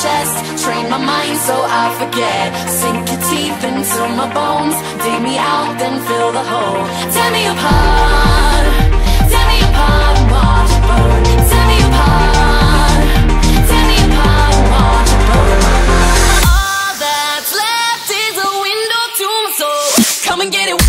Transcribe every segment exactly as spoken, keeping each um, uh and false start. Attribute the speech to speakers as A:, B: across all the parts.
A: chest, train my mind so I forget. Sink your teeth into my bones, dig me out, then fill the hole. Tear me apart, tear me apart and watch it burn. Tear me apart, tear me apart and watch it burn. All that's left is a window to my soul. Come and get it.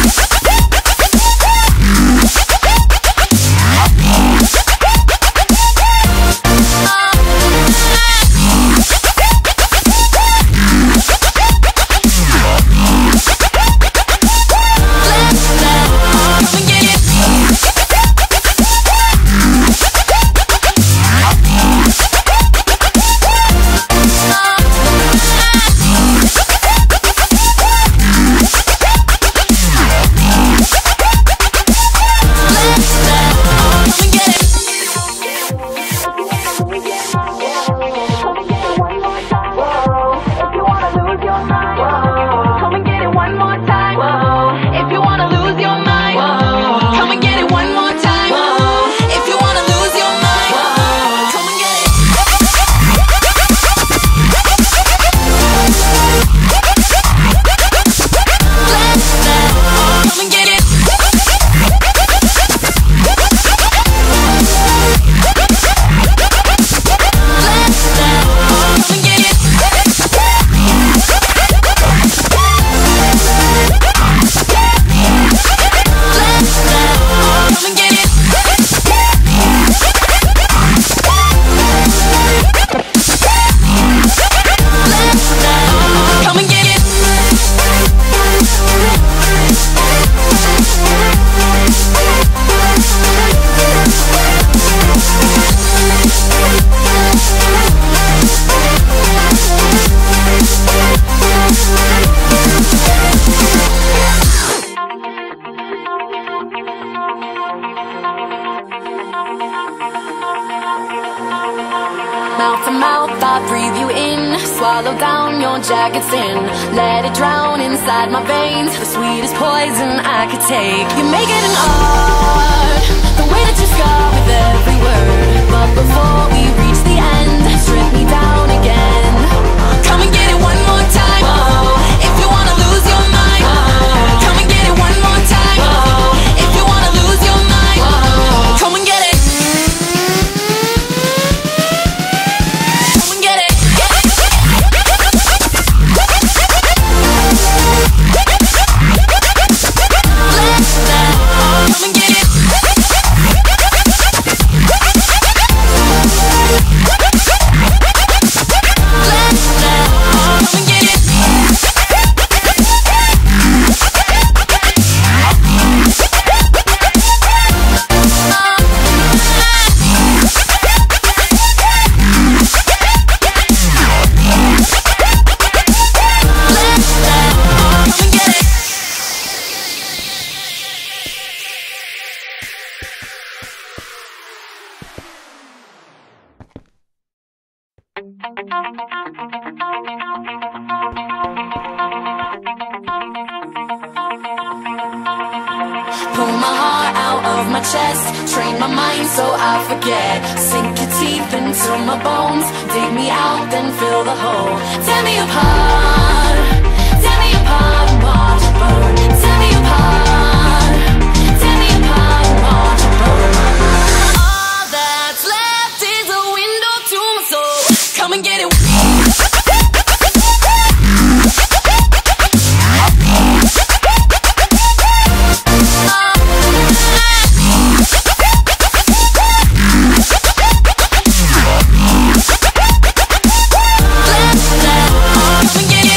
A: Mouth to mouth, I breathe you in. Swallow down your jagged sin. Let it drown inside my veins. The sweetest poison I could take. You make it an art, the way that you scar with every word. But before we reach the end, strip me down again. Come and get it one more time. Whoa. If you wanna lose your mind. Whoa. Come and get it one more time. Whoa. If you wanna lose your mind. Whoa. Come and get it. Pull my heart out of my chest, train my mind so I forget. Sink your teeth into my bones, dig me out, then fill the hole. Tear me apart, tear me apart and watch it burn. Tear me apart, tear me apart and watch it burn. All that's left is a window to my soul. Come and get it. Get it.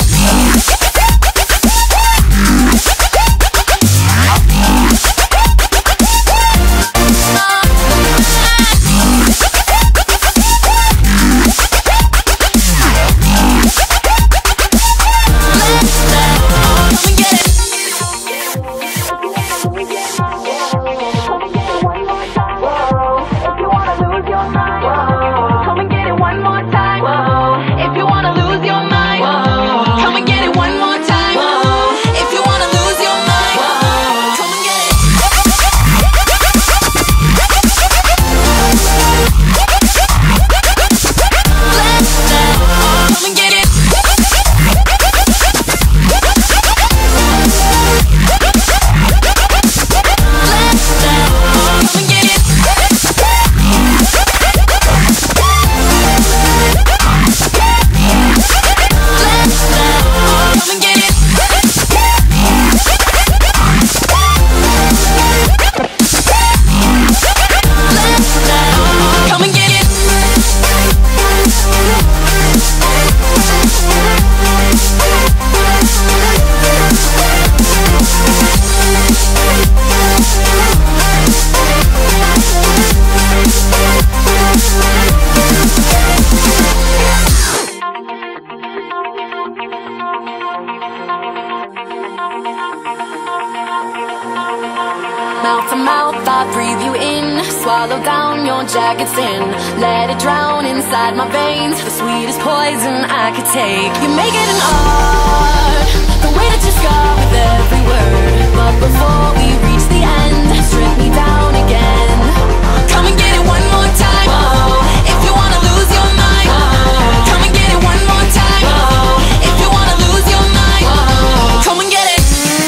A: to mouth, I breathe you in. Swallow down your jagged sin. Let it drown inside my veins. The sweetest poison I could take. You make it an art, the way that you scar with every word. But before we reach the end, strip me down again. Come and get it one more time. Whoa. If you wanna lose your mind. Whoa. Come and get it one more time. Whoa. If you wanna lose your mind. Whoa. Come and get it.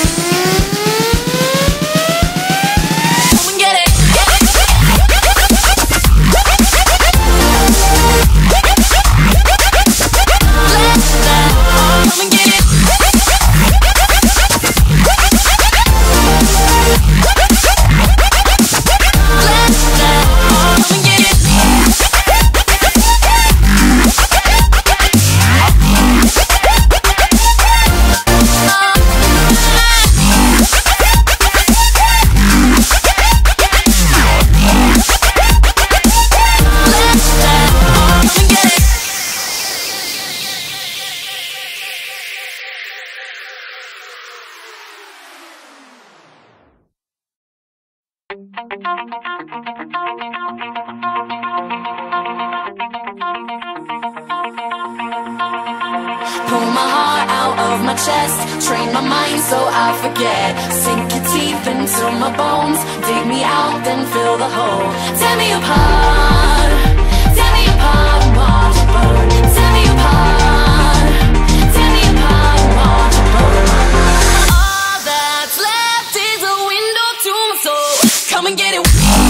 A: Pull my heart out of my chest, train my mind so I forget. Sink your teeth into my bones, dig me out, then fill the hole. Tear me apart, tear me apart and watch it burn. Tear me apart, tear me apart and watch it burn. All that's left is a window to my soul. Come and get it.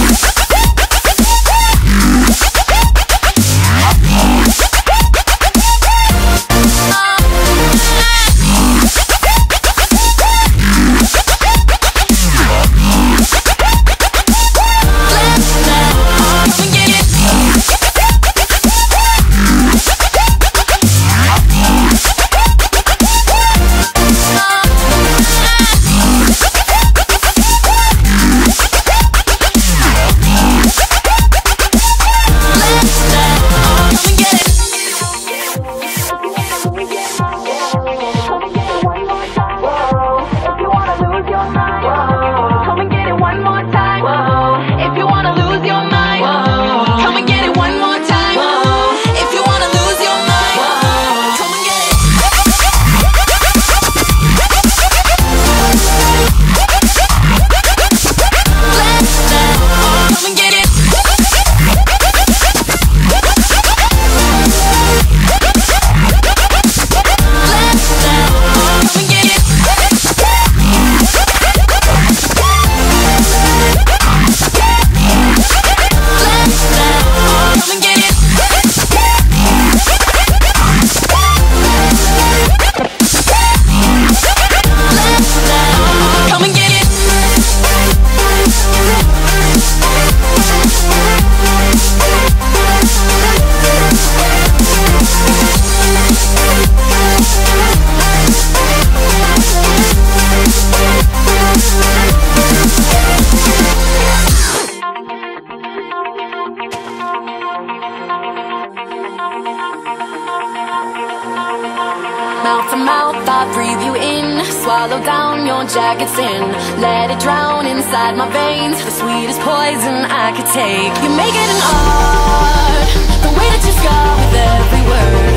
A: Mouth to mouth, I breathe you in. Swallow down your jagged sin. Let it drown inside my veins. The sweetest poison I could take. You make it an art, the way that you scar with every word.